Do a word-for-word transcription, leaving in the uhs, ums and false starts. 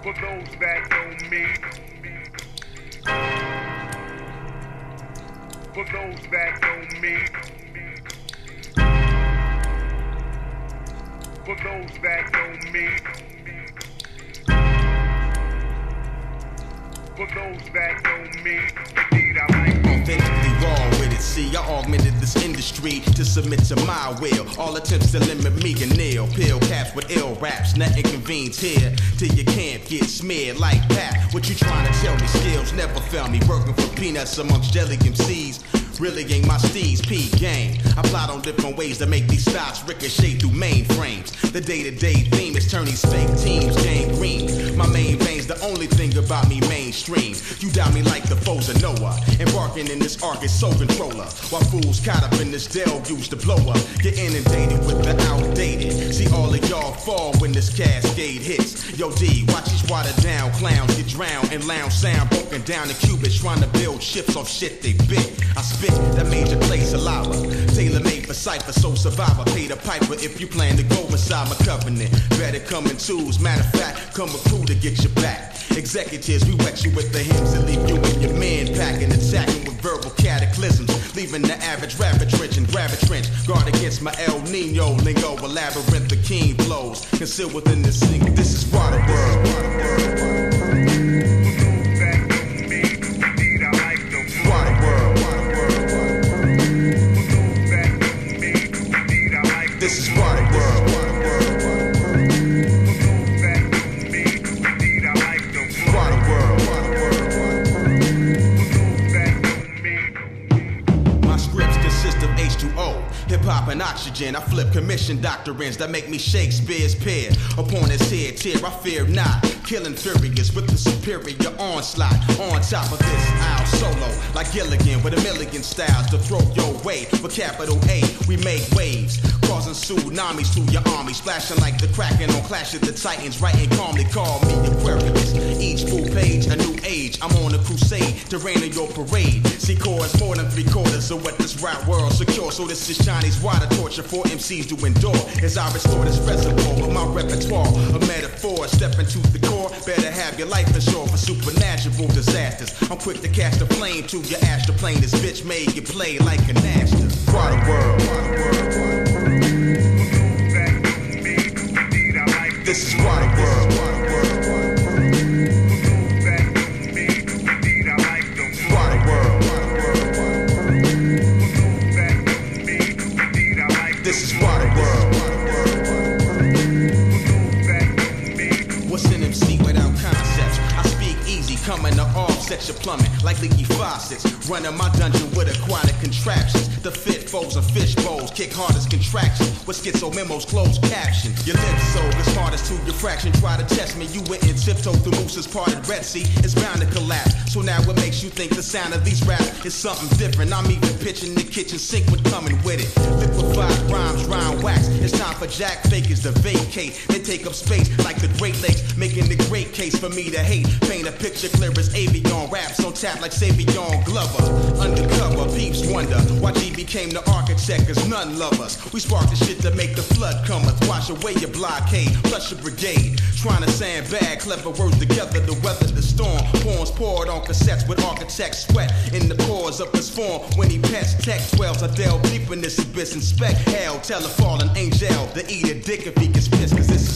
For those that know me, for those that know me, for those that know me, for those that know me, indeed I like authentically wrong with it. See, I augmented this industry to submit to my will. All attempts to limit me can nil. Pill caps with ill raps, nothing convenes here till you can't get smeared like that. What you trying to tell me? Skills never fail me. Working for peanuts amongst jelly M Cs. Really ain't my steez, P game. I plot on different ways to make these stocks ricochet through mainframes. The day-to-day theme is turn these fake teams gangrene. My main vein's the only thing about me mainstream. You doubt me like the foes of Noah. Embarking in this arc is soul controller. While fools caught up in this deluge to blow up. Get inundated with the outdated. See all of y'all fall when this cascade hits. Yo D, watch these watered down clowns get drowned and lounge sound broken down in cubits trying to build ships off shit they bit. I spit that major play saliva, tailor-made for cipher, so survivor. Pay the piper if you plan to go inside my covenant. Better come in twos, matter of fact, come a crew to get your back. Executives, we wet you with the hymns and leave you and your man packing, attacking with verbal cataclysms, leaving the average rapper trench and grab a trench. Guard against my El Nino lingo, a labyrinth of keen blows concealed within this single. This is Water World. This is Water World. Water World. My scripts consist of H two O, hip hop and oxygen. I flip commission doctrines that make me Shakespeare's peer. Upon his head tear, I fear not. Killing furious with the superior onslaught. On top of this, I'll solo like Gilligan with a million styles to throw your way. With capital A, we make waves, causing tsunamis to your army, splashing like the Kraken on Clash of the Titans. Writing calmly, call me Aquarius. Each full page, a new age. I'm on a crusade to rain in your parade. See, chords more than three quarters of what this rap world secure. So this is Chinese water torture for M Cs to endure as I restore this reservoir with my repertoire of metaphors. Step into the core. Better have your life insured for supernatural disasters. I'm quick to catch the plane to your astroplane. This bitch made you play like an Astor. Water World. This is Water World. Water World. This is Water World. What's an M C without concepts? I speak easy, coming to offset your plumbing like leaky faucets. Running my dungeon with aquatic contraptions. The fit foes and fish bowls kick hard as contractions. With schizo memos, closed caption. Your lips so as hard as to your fraction. Try to test me, you went and tiptoe through Moose's parted Red Sea. It's bound to collapse. So now what makes you think the sound of these raps is something different? I'm even pitching the kitchen sink with coming with it. Liquefied rhymes, rhyme wax. It's time for jack fakers to vacate. They take up space like the Great Lakes, making the great case for me to hate. Paint a picture clear as Avion. Raps on tap like Savion Glover. Undercover, peeps wonder why G became the architect, cause none love us. We spark the shit to make the flood cometh. Wash away your blockade, flush your brigade. Trying to sandbag clever words together to weather the storm. Poems poured on cassettes with architects sweat in the pores of this form. When he pets tech twelves, I delve deep in this abyss. Inspect hell, tell a fallen angel to eat a dick if he gets pissed, cause this is